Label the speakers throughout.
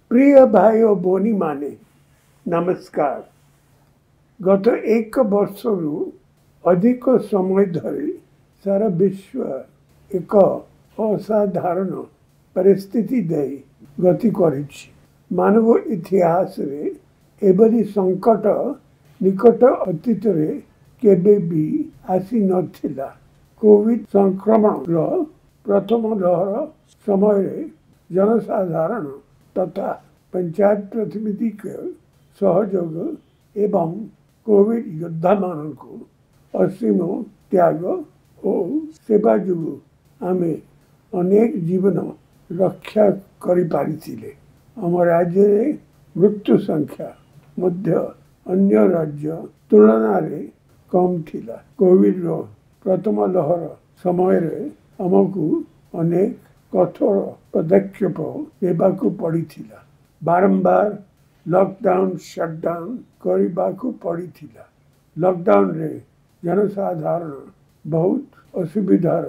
Speaker 1: प्रिय भाई और भौणी माने नमस्कार। गत एक वर्षरू अधिक समय धरी सारा विश्व एक असाधारण परिस्थिति दे गति करिछि। मानव इतिहास रे एभली संकट निकट अतीत रे केबे भी आसी नथिला। कोविड संक्रमण प्रथम लहर समय जनसाधारण तथा पंचायत प्रतिनिधि के सहयोग एवं कोविड योद्धा मान को असीम त्याग और सेवा जो आमे अनेक जीवन रक्षा करि पारिथिले। आम राज्य रे मृत्यु संख्या मध्य अन्य राज्य तुलना रे कम थिला। कोविड रो प्रथम लहर समय रे हमकु अनेक कठोर पदक्षेप लेबाकू पड़िथिला। बारंबार लॉकडाउन शटडाउन करबाकू पड़िथिला। लॉकडाउन रे जनसाधारण बहुत असुविधार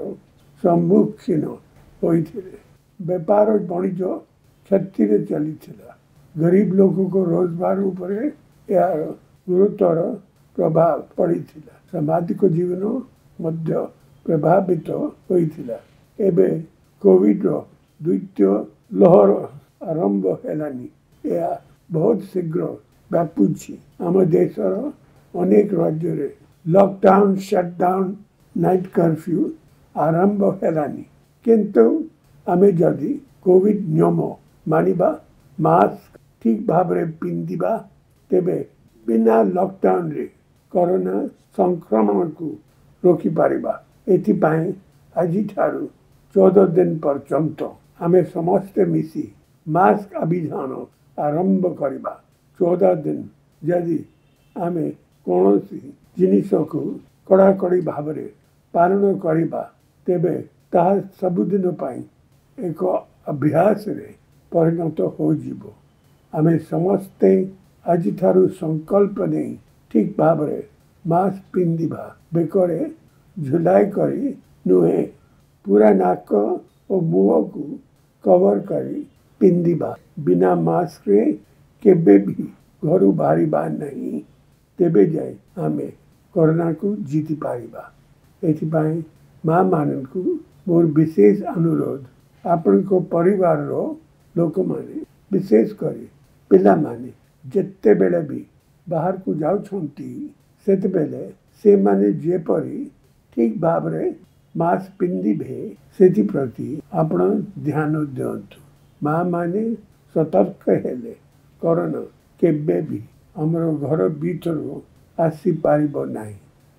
Speaker 1: सम्मुखीन होइथिले। व्यापार वाणिज्य क्षति रे चलीथिला। गरीब लोगों को रोजगार उपरे यार गुरुतर प्रभाव पड़िथिला। सामाजिक जीवन मध्य प्रभावित होइथिला। एबे कोविड रो द्वितीय लहर आरंभ हेलानी। यह बहुत शीघ्र व्यापुछि। आम देशर अनेक राज्य रे लॉकडाउन शटडाउन नाइट कर्फ्यू आरंभ हेलानी। किंतु आमे जदि कोविड नियम मानिबा मास्क ठीक भाव रे पिंदिबा तेबे बिना लॉकडाउन रे कोरोना संक्रमण को रोकी पारिबा। एथि पाए आजि ठारू 14 दिन पर्यंत आमे समस्ते मिसी मास्क अभियान आरंभ करिबा। 14 दिन जदि आमे कौनसी जिनिस को कड़ाकड़ी भाव रे पालन करिबा तेबे ताहा सबुदिन पाई एक अभ्यास रे परिणत हो जिवो। आमे समस्ते आजि ठारू संकल्प नहीं ठीक भाव रे मास्क पिंदिबा। बेकरे झुलाई करी नुहे पूरा नाक और मुह को कवर करी पिंदिबा। बिना मास्क रे केबे भी घरू बाहरिबा नहीं। तेबे जाए आमे कोरोना को जीति पारिबा। एथिपाई माँ मानन को मोर विशेष अनुरोध। आपण को परिवार रो लोक माने विशेष करी पिला माने जेते बेले भी बाहर को जाउ छंती सेते बेले से माने जेपरी ठीक भाव रे मास्क पिंदिबे सेति प्रति आपण ध्यान दियंतु। माँ माने सतर्क हेले कोरोना केबे भी हमरो घर भीतर आसी पारिबो नाही।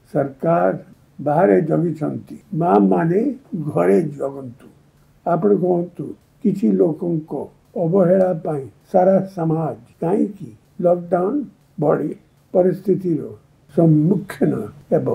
Speaker 1: सरकार बाहरे जगी छंती। माँ माने घरे जगंतु। आपण कहंतु किछि लोकन को अवहेला पाई सारा समाज काई की लॉकडाउन बड़ी परिस्थिति रो सम्मुखीन हेबो।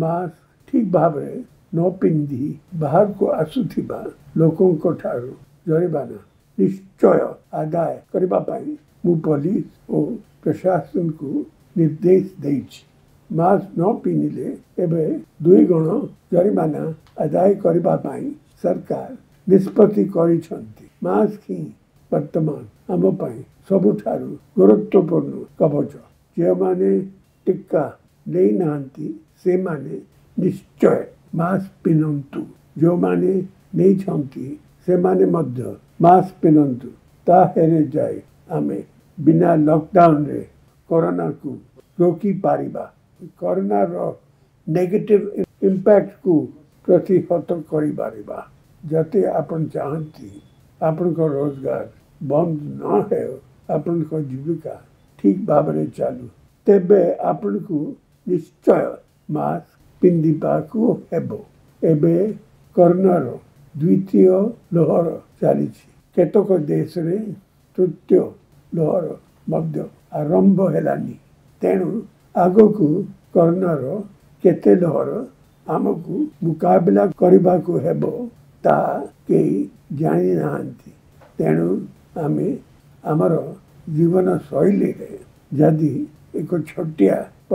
Speaker 1: मास्क ठीक भाव रे न पिंधि बाहर को आसुथिबा लोकन को ठारू जरिमाना निश्चय आदाय करबा पाई मु पुलिस और प्रशासन को निर्देश देइछि। मास्क न पिनिले एबे 2 गुण जरिमाना आदाय करबा पाई सरकार निष्पत्ति करिछंती। मास्क ही वर्तमान आम पाई सबुठारू गुरुत्वपूर्ण कवच। जे माने टीका नहीं नांती से माने निश्चय मास्क पिनंतु। जो माने नहीं छंती से माने मध्य मास्क पिनंतु। ताहेरे जाए आमे बिना लॉकडाउन रे कोरोना को रोकी पारिबा। कोरोना रो नेगेटिव इम्पैक्ट को प्रतिहत करि पारिबा। जते आपण चाहती आपण को रोजगार बंद न है, आपण को जीविका ठीक भाव रे चालू तेबे आपण को निश्चय मास्क पिंदिबा को हेबो। एबे कोरोना रो द्वितीय लहर चलीछि। केतक देश रे तृतीय लहर मध्य आरंभ हेलानी। तेणु आगकू कोरोना रो केते लहर आमको मुकाबला करबा को हेबो ता के जानी नांती। तेणु आमे आमर जीवन शैली रे जदि एक छोटिया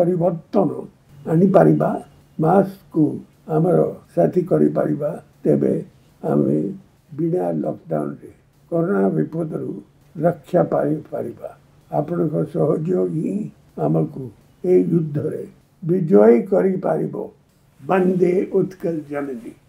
Speaker 1: परिवर्तन आनी पारिबा मास्क को आमर साथी करि पारिबा तेबे आमे बिना लॉकडाउन रे कोरोना विपद रु रक्षा पारिबा। आपणक सहयोग ही आमको ए युद्ध रे विजय करि पारिबो। वंदे उत्कल जननी।